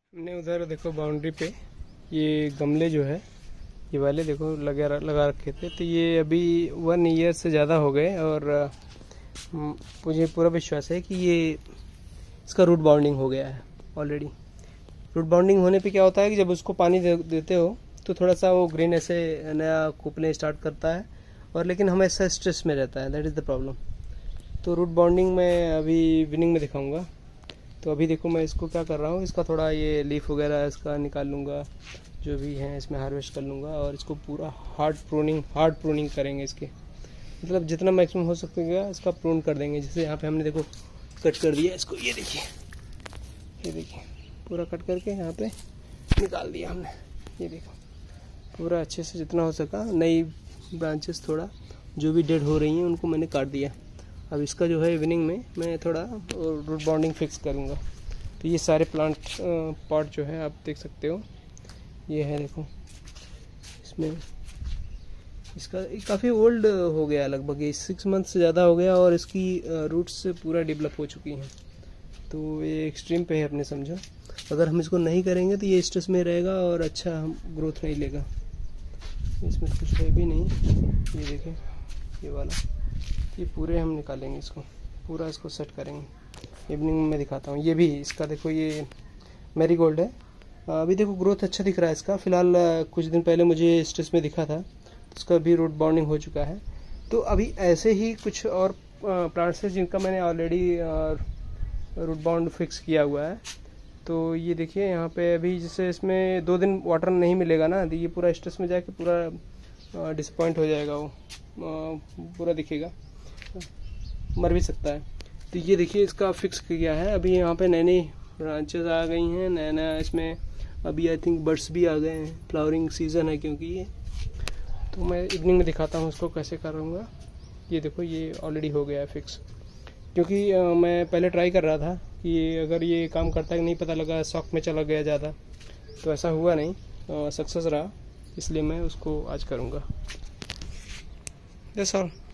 हमने उधर देखो बाउंड्री पे ये गमले जो है ये वाले देखो लगा रखे थे, तो ये अभी 1 ईयर से ज़्यादा हो गए और मुझे पूरा विश्वास है कि ये इसका रूट बाउंडिंग हो गया है ऑलरेडी। रूट बाउंडिंग होने पे क्या होता है कि जब उसको पानी देते हो तो थोड़ा सा वो ग्रीन ऐसे नया कूपने स्टार्ट करता है, और लेकिन हमेशा स्ट्रेस में रहता है, दैट इज़ द प्रॉब्लम। तो रूट बाउंडिंग मैं अभी इवनिंग में दिखाऊंगा। तो अभी देखो मैं इसको क्या कर रहा हूँ, इसका थोड़ा ये लीफ वगैरह इसका निकाल लूँगा, जो भी है इसमें हार्वेस्ट कर लूँगा, और इसको पूरा हार्ड प्रूनिंग करेंगे इसके, मतलब जितना मैक्सिमम हो सकेगा इसका प्रून कर देंगे। जैसे यहाँ पे हमने देखो कट कर दिया इसको, ये देखिए पूरा कट करके यहाँ पे निकाल दिया हमने। ये देखो पूरा अच्छे से जितना हो सका, नई ब्रांचेस थोड़ा जो भी डेड हो रही हैं उनको मैंने काट दिया। अब इसका जो है इवनिंग में मैं थोड़ा रूट बाउंडिंग फिक्स करूँगा। तो ये सारे प्लांट पॉट जो है आप देख सकते हो, ये है देखो, इसमें इसका काफ़ी ओल्ड हो गया, लगभग ये 6 मंथ से ज़्यादा हो गया, और इसकी रूट्स पूरा डेवलप हो चुकी हैं। तो ये एक्सट्रीम पे है अपने समझो। अगर हम इसको नहीं करेंगे तो ये स्ट्रेस में रहेगा और अच्छा हम ग्रोथ नहीं लेगा। इसमें कुछ है भी नहीं, ये देखें ये वाला, ये पूरे हम निकालेंगे इसको, पूरा इसको सेट करेंगे। इवनिंग में मैं दिखाता हूँ। ये भी इसका देखो, ये मैरीगोल्ड है। अभी देखो ग्रोथ अच्छा दिख रहा है इसका। फिलहाल कुछ दिन पहले मुझे स्ट्रेस में दिखा था, तो उसका भी रूट बाउंडिंग हो चुका है। तो अभी ऐसे ही कुछ और प्लांट्स हैं जिनका मैंने ऑलरेडी रूट बाउंड फिक्स किया हुआ है। तो ये देखिए यहाँ पे अभी जैसे इसमें 2 दिन वाटर नहीं मिलेगा ना, तो ये पूरा स्ट्रेस में जाके पूरा डिसपॉइंट हो जाएगा, वो पूरा दिखेगा, मर भी सकता है। तो ये देखिए इसका फिक्स किया है। अभी यहाँ पे नई नई ब्रांचेस आ गई हैं, नया नया इसमें अभी आई थिंक बर्ड्स भी आ गए हैं, फ्लावरिंग सीजन है क्योंकि ये। तो मैं इवनिंग में दिखाता हूँ उसको कैसे करूँगा। ये देखो ये ऑलरेडी हो गया है फिक्स, क्योंकि मैं पहले ट्राई कर रहा था कि अगर ये काम करता है कि नहीं, पता लगा शॉक में चला गया ज़्यादा, तो ऐसा हुआ नहीं, सक्सेस रहा, इसलिए मैं उसको आज करूँगा। That's all.